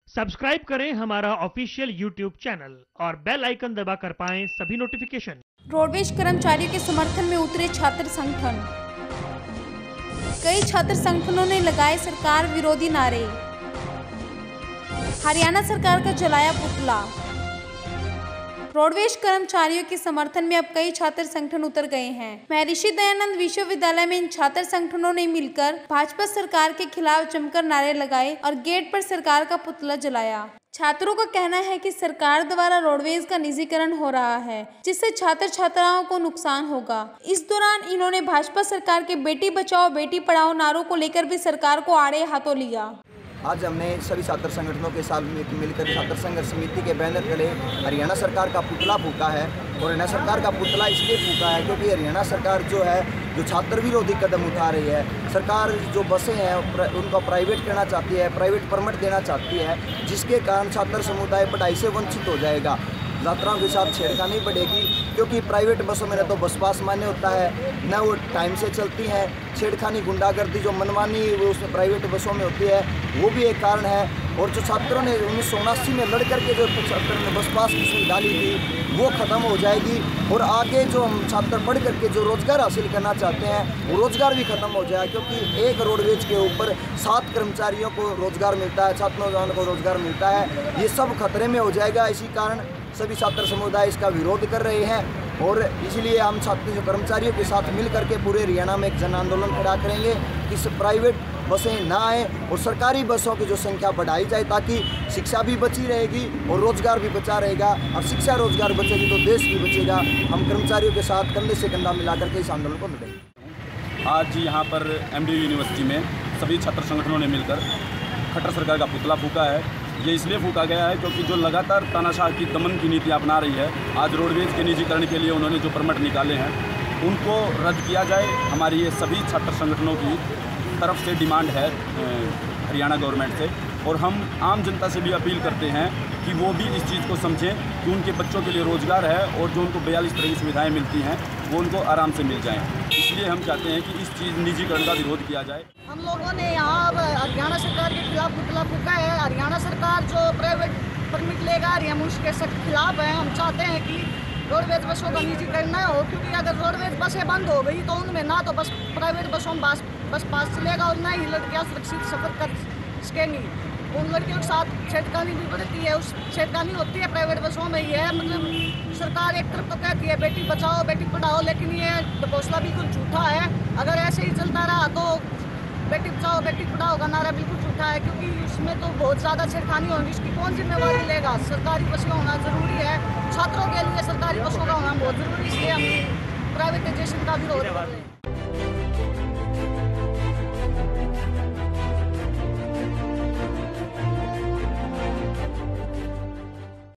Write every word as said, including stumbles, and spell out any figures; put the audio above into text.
Subscribe करें हमारा official YouTube channel और बेल आइकन दबाकर पाएं सभी नोटिफिकेशन। रोडवेज कर्मचारियों के समर्थन में उतरे छात्र संगठन। कई छात्र संगठनों ने लगाए सरकार विरोधी नारे। हरियाणा सरकार का जलाया पुतला। रोडवेज कर्मचारियों के समर्थन में अब कई छात्र संगठन उतर गए हैं। महर्षि दयानंद विश्वविद्यालय में इन छात्र संगठनों ने मिलकर भाजपा सरकार के खिलाफ जमकर नारे लगाए और गेट पर सरकार का पुतला जलाया। छात्रों का कहना है कि सरकार द्वारा रोडवेज का निजीकरण हो रहा है, जिससे छात्र छात्राओं को नुकसान होगा। इस दौरान इन्होंने भाजपा सरकार के बेटी बचाओ बेटी पढ़ाओ नारों को लेकर भी सरकार को आड़े हाथों लिया। आज हमने सभी छात्र संगठनों के साथ मिलकर छात्र संघर्ष समिति के बैनर तले हरियाणा सरकार का पुतला फूका है। और हरियाणा सरकार का पुतला इसलिए फूका है क्योंकि हरियाणा सरकार जो है जो छात्र विरोधी कदम उठा रही है। सरकार जो बसें हैं उनका प्राइवेट करना चाहती है, प्राइवेट परमिट देना चाहती है, जिसके कारण छात्र समुदाय पढ़ाई से वंचित हो जाएगा। यात्राओं के साथ छेड़खानी बढ़ेगी क्योंकि प्राइवेट बसों में न तो बस पास मान्य होता है, न वो टाइम से चलती हैं। छेड़खानी गुंडागर्दी जो मनमानी वो उसमें प्राइवेट बसों में होती है, वो भी एक कारण है। और जो छात्रों ने उन्नीस सौ उनासी में लड़ करके जो छात्रों ने बस पास की सुविधा ली थी वो ख़त्म हो जाएगी। और आगे जो हम छात्र पढ़ करके जो रोज़गार हासिल करना चाहते हैं वो रोज़गार भी ख़त्म हो जाए, क्योंकि एक रोडवेज के ऊपर सात कर्मचारियों को रोज़गार मिलता है, सात नौजवानों को रोज़गार मिलता है। ये सब खतरे में हो जाएगा। इसी कारण सभी छात्र समुदाय इसका विरोध कर रहे हैं और इसलिए हम छात्र जो कर्मचारियों के साथ मिल करके पूरे हरियाणा में एक जन आंदोलन खड़ा करेंगे कि प्राइवेट बसें ना आए और सरकारी बसों की जो संख्या बढ़ाई जाए, ताकि शिक्षा भी बची रहेगी और रोजगार भी बचा रहेगा। और शिक्षा रोजगार बचेगी तो देश भी बचेगा। हम कर्मचारियों के साथ कंधे से कंधा मिलाकर के इस आंदोलन को लड़ेंगे। आज यहाँ पर एमडी यूनिवर्सिटी में सभी छात्र संगठनों ने मिलकर खट्टर सरकार का पुतला फूका है। ये इसलिए फूका गया है क्योंकि जो लगातार तानाशाह की दमन की नीति अपना रही है, आज रोडवेज के निजीकरण के लिए उन्होंने जो परमिट निकाले हैं उनको रद्द किया जाए। हमारी ये सभी छात्र संगठनों की तरफ से डिमांड है हरियाणा गवर्नमेंट से। और हम आम जनता से भी अपील करते हैं कि वो भी इस चीज़ को समझें कि उनके बच्चों के लिए रोज़गार है और जो उनको बयालीस तरह की सुविधाएँ मिलती हैं वो उनको आराम से मिल जाएँ। इसलिए हम चाहते हैं कि इस चीज़ निजीकरण का विरोध किया जाए। हम लोगों ने यहाँ हरियाणा सरकार के खिलाफ पुतला फूका है। हरियाणा सरकार जो प्राइवेट परमिट लेगा हम उसके सख्त खिलाफ हैं। हम चाहते हैं कि रोडवेज बसों का निजीकरण न हो, क्योंकि अगर रोडवेज बसें बंद हो गई तो उनमें ना तो बस प्राइवेट बसों में बस बस पास चलेगा और ना ही लड़कियाँ सुरक्षित सफर कर सकेंगी। उन लड़कियों के साथ छेड़खानी भी बढ़ती है, उस छेड़खानी होती है प्राइवेट बसों में। ये है मतलब सरकार एक तरफ तो कहती है बेटी बचाओ बेटी पढ़ाओ, लेकिन ये घोषणा बिल्कुल झूठा है। अगर ऐसे ही चलता रहा तो बेटी बचाओ बेटी पढ़ाओ का नारा बिल्कुल झूठा है, क्योंकि उसमें तो बहुत ज़्यादा छेड़खानी होगी। इसकी कौन जिम्मेवारी लेगा? सरकारी बसें होना ज़रूरी है, छात्रों के लिए सरकारी बसों का होना बहुत ज़रूरी है। इसलिए हम प्राइवेटाइजेशन का विरोध कर रहे हैं।